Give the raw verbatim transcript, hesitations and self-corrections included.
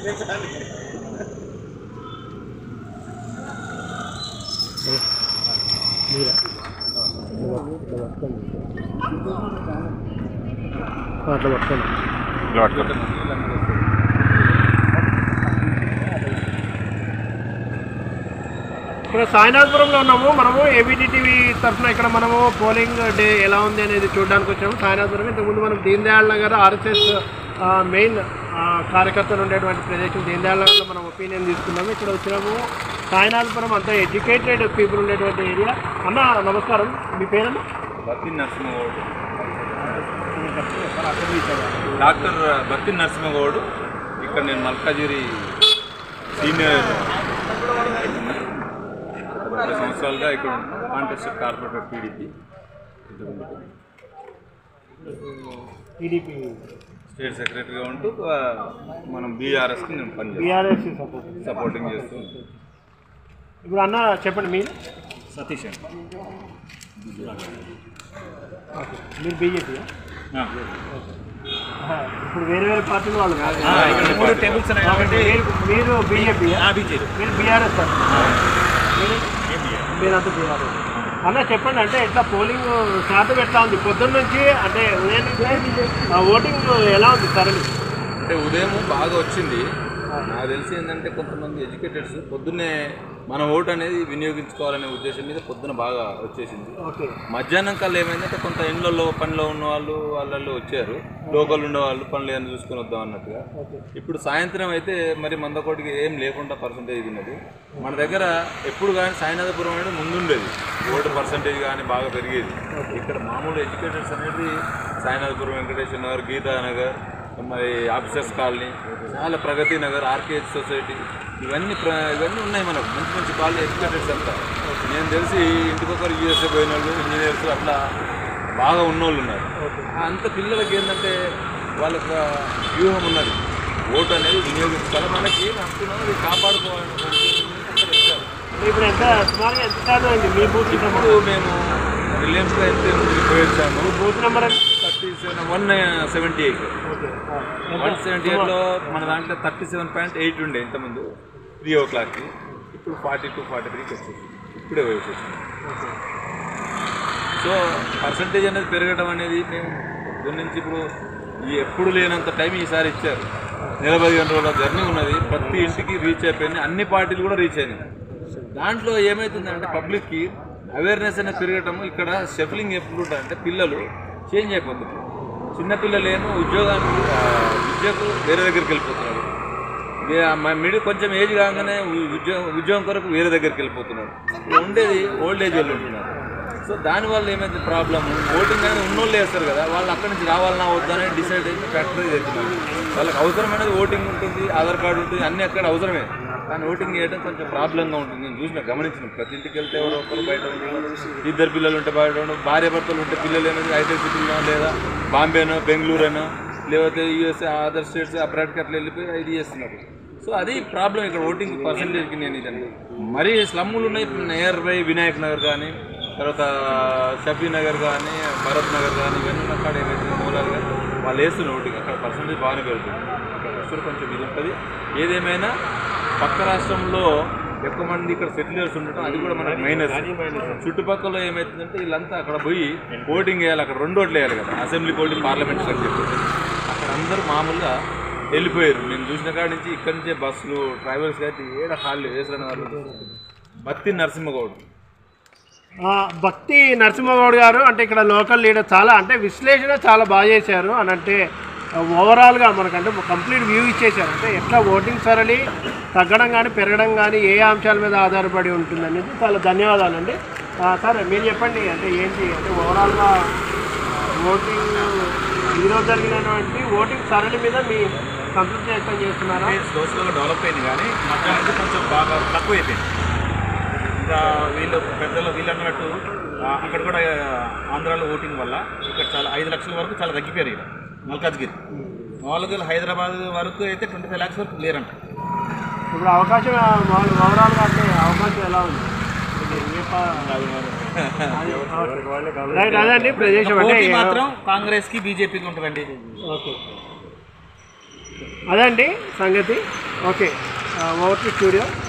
అట్లా పట్టుకోండి. ఇక్కడ సాయినాథపురంలో ఉన్నాము మనము. ఏబీటీ టీవీ తరఫున ఇక్కడ మనము పోలింగ్ డే ఎలా ఉంది అనేది చూడడానికి వచ్చాము సాయినాథపురం. ఇంతకుముందు మనం దీన్ దయాళ్ నగర్ ఆర్ఎస్ఎస్ మెయిన్ కార్యకర్తలు ఉండేటువంటి ప్రదేశం దీన్ దయాళ్ నగర్లో మనం ఒపీనియన్ తీసుకున్నాము. ఇక్కడ వచ్చినాము సాయినాథపురం అంతా ఎడ్యుకేటెడ్ పీపుల్ ఉండేటువంటి ఏరియా. అన్న నమస్కారం, మీ పేరన్నా? బత్తి నరసింహగౌడ్. డాక్టర్ బత్తి నరసింహగౌడ్. ఇక్కడ నేను మల్కాజిరి సీనియర్ ముప్పై సంవత్సరాలుగా ఇక్కడ contest corporator TDP TDP state సెక్రటరీగా ఉంటూ మనం బీఆర్ఎస్కి నేను బీఆర్ఎస్ సపోర్టింగ్ చేస్తూ. ఇప్పుడు అన్న చెప్పండి, మీరు? సతీష్ అండి. మీరు బీజేపీ? ఇప్పుడు వేరే వేరే పార్టీలు వాళ్ళు టేబుల్స్ మీరు బీజేపీ, మీరు బీఆర్ఎస్ సార్, మీరంతా బీఆర్ఎస్. అన్న చెప్పండి, అంటే ఎట్లా పోలింగ్ శాతం ఎట్లా ఉంది పొద్దున్న నుంచి? అంటే ఉదయం ఓటింగ్ ఎలా ఉంది సార్? అంటే ఉదయం బాగా వచ్చింది. నాకు తెలిసి ఏంటంటే కొంతమంది ఎడ్యుకేటెడ్స్ పొద్దున్నే మన ఓటు అనేది వినియోగించుకోవాలనే ఉద్దేశం మీద పొద్దున బాగా వచ్చేసింది. మధ్యాహ్నం కల్లా ఏమైందంటే కొంత ఇండ్లలో పనిలో ఉన్న వాళ్ళు వాళ్ళల్లో వచ్చారు, లోకల్ ఉండేవాళ్ళు పనులు ఏమైనా చూసుకొని వద్దాం అన్నట్టుగా. ఇప్పుడు సాయంత్రం అయితే మరి మందకోటికి ఏం లేకుండా పర్సంటేజ్ ఉన్నది. మన దగ్గర ఎప్పుడు కానీ సాయినాథపురం అనేది ముందుండేది, ఓటు పర్సంటేజ్ కానీ బాగా పెరిగేది. ఇక్కడ మామూలు ఎడ్యుకేటర్స్ అనేది సాయినాథపురం, వెంకటేశ్వర నగర్, గీతానగర్, మరి ఆఫీసర్స్ కాలనీ, చాలా ప్రగతి నగర్, ఆర్కేహెచ్ సొసైటీ, ఇవన్నీ ప్ర ఇవన్నీ ఉన్నాయి మనకు మంచి మంచి కాలనీ ఎడ్యుకేటర్స్ అంతా. నేను తెలిసి ఇంటికొకరు యూఎస్ఏ పోయిన వాళ్ళు, ఇంజనీర్స్ అట్లా బాగా ఉన్నోళ్ళు ఉన్నారు. అంత పిల్లలకి ఏంటంటే వాళ్ళకు వ్యూహం ఉన్నది, ఓటు అనేది వినియోగించుకోవాలి, మనకి ఏం హక్కున్నదో అది కాపాడుకోవాలని. ఇప్పుడు ఎంత సుమారుగా ఎంత శాతం అయింది మీ బూత్? ఇప్పుడు మేము రిలయన్స్లో ఎంత పోయొచ్చాము. Booth number thirty seven one seventy eight one seventy ఎయిట్లో మన దాంట్లో థర్టీ సెవెన్ పాయింట్ ఎయిట్ ఉండే ఇంతకుముందు త్రీ ఓ క్లాక్కి. ఇప్పుడు ఫార్టీ టూ ఫార్టీ త్రీకి వచ్చేసి ఇప్పుడే వయసు వచ్చింది. సో పర్సంటేజ్ అనేది పెరగడం అనేది మేము పొద్దున్న నుంచి ఇప్పుడు ఈ ఎప్పుడు లేనంత టైం ఈసారి ఇచ్చారు. నలభై గంటల రోజుల జర్నీ ఉన్నది, ప్రతి ఇంటికి రీచ్ అయిపోయింది, అన్ని పార్టీలు కూడా రీచ్ అయినాయి. దాంట్లో ఏమవుతుందంటే పబ్లిక్కి అవేర్నెస్ అనేది పెరగటము. ఇక్కడ షఫలింగ్ ఎప్పుడు అంటే పిల్లలు చేంజ్ అయిపోతున్నారు. చిన్నపిల్లలు ఏమో ఉద్యోగానికి విద్యకు వేరే దగ్గరికి వెళ్ళిపోతున్నారు, మిడిల్ కొంచెం ఏజ్ కాగానే ఉద్యోగం ఉద్యోగం కొరకు వేరే దగ్గరికి వెళ్ళిపోతున్నారు. ఉండేది ఓల్డ్ ఏజ్ వాళ్ళు ఉంటున్నారు. సో దానివల్ల ఏమైతే ప్రాబ్లము, ఓటింగ్ అనేది ఉన్నోళ్ళు వేస్తారు కదా, వాళ్ళు అక్కడి నుంచి రావాలన్నా వద్దని డిసైడ్ అయితే ఫ్యాక్టరీ తెచ్చున్నారు. వాళ్ళకి అవసరమైనది ఓటింగ్ ఉంటుంది, ఆధార్ కార్డు ఉంటుంది, అన్నీ అక్కడ అవసరమే. కానీ ఓటింగ్ చేయడం కొంచెం ప్రాబ్లంగా ఉంటుంది. నేను చూసిన గమనించిన ప్రతి ఇంటికి వెళ్తే ఎవరో ఒకరు బయట ఉంటారు, ఇద్దరు పిల్లలు ఉంటే బయట ఉండవు, భార్య భర్తలు ఉంటే పిల్లలు ఏమైనా హైటెక్ సిటీలో లేదా బాంబేనో బెంగళూరునో లేకపోతే యూఎస్ఏ అదర్ స్టేట్స్ అబ్రాడ్కి అట్లా వెళ్ళిపోయి ఇది చేస్తున్నారు. సో అది ప్రాబ్లం ఇక్కడ ఓటింగ్ పర్సంటేజ్కి. నేను ఇదండి మరీ స్లమ్ములు ఉన్నాయి నియర్ బై వినాయక్ నగర్ కానీ, తర్వాత షఫీ నగర్ కానీ, భరత్ నగర్ కానీ, ఇవన్నీ అక్కడ ఏవైతే మూలాలు కానీ వాళ్ళు వేస్తున్నారు ఓటింగ్. అక్కడ పర్సంటేజ్ బాగానే పెరుగుతుంది, అక్కడ వస్తువులు కొంచెం ఇది ఉంటుంది. ఏదేమైనా పక్క రాష్ట్రంలో ఎక్కువ మంది ఇక్కడ సెటిలర్స్ ఉండటం అది కూడా మనకు మైనస్. చుట్టుపక్కల ఏమవుతుందంటే వీళ్ళంతా అక్కడ పోయి ఓటింగ్ వేయాలి, అక్కడ రెండు ఓట్లు వేయాలి కదా, అసెంబ్లీ ఓటింగ్ పార్లమెంట్ అని చెప్పి అక్కడ అందరూ మామూలుగా వెళ్ళిపోయారు. నేను చూసిన కాడి నుంచి ఇక్కడి నుంచే బస్సులు ట్రావెల్స్ అయితే ఏడ హాళ్ళు వేసిన వాళ్ళు. బత్తి నరసింహగౌడ్. భక్తి నరసింహగౌడ్ గారు అంటే ఇక్కడ లోకల్ లీడర్, చాలా అంటే విశ్లేషణ చాలా బాగా చేశారు అని. అంటే ఓవరాల్గా మనకంటే కంప్లీట్ వ్యూ ఇచ్చేసారు. అంటే ఎట్లా ఓటింగ్ సరళి తగ్గడం కానీ పెరగడం కానీ ఏ అంశాల మీద ఆధారపడి ఉంటుందనేది చాలా ధన్యవాదాలండి. సార్ మీరు చెప్పండి, అంటే ఏంటి అంటే ఓవరాల్గా ఓటింగ్ ఈరోజు జరిగినటువంటి ఓటింగ్ సరళి మీద మీ సంతృప్తి వ్యక్తం చేస్తున్నారా? సోషల్గా డెవలప్ అయింది కానీ మధ్యాహ్నం కొంచెం బాగా తక్కువ అయిపోయింది. ఇంకా వీళ్ళు పెద్దలు వీళ్ళు అన్నట్టు అక్కడ కూడా ఆంధ్రాలో ఓటింగ్ వల్ల ఇక్కడ చాలా ఐదు లక్షల వరకు చాలా తగ్గిపోయారు. ఇక్కడ మల్కాజ్గిరి మామూలుగా హైదరాబాద్ వరకు అయితే ట్వంటీ ఫైవ్ ల్యాక్స్ వరకు లేరంట. ఇప్పుడు అవకాశం ఓవరాల్గా అంటే అవకాశం ఎలా ఉంది? అదండి ప్రదేశం అంటే మాత్రం కాంగ్రెస్కి బీజేపీకి ఉంటుందండి. ఓకే. అదండి సంగతి. Okay, over to studio.